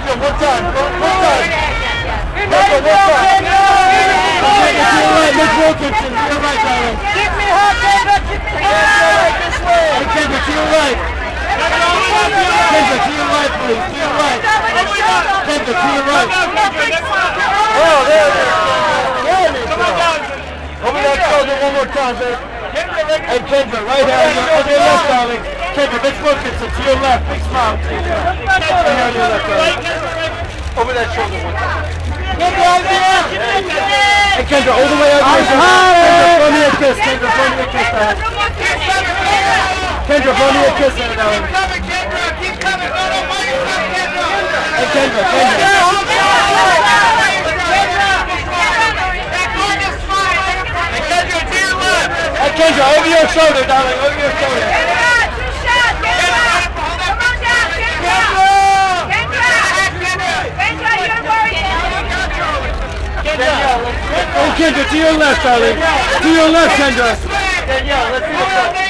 Kendra, one time. One time. Kendra, one time. Kendra, to your right, Miss Wilkinson. To your right, darling. Keep me hot, Kendra. Keep me hot. This way. Hey, Kendra, to your right. Kendra, to your right, please. To your right. Kendra, to your right. Oh, there it is. Come on down. Over that shoulder one more time, babe. Hey, Kendra, right hand. On your left, darling. Kendra, Miss Wilkinson, to your left. Big smile. Right on your left, darling. Over that shoulder one time. Kendra, over here. Hey, Kendra, all the way over here. Kendra, blow me a kiss. Kendra, blow me a kiss, darling. Kendra, blow me a kiss, darling. Keep coming. Hey, Kendra, Kendra. Hey, Kendra, over your shoulder, darling, over your shoulder. Oh, Kendra, to your left, darling. To your left, Kendra. Danielle, let's see what's up.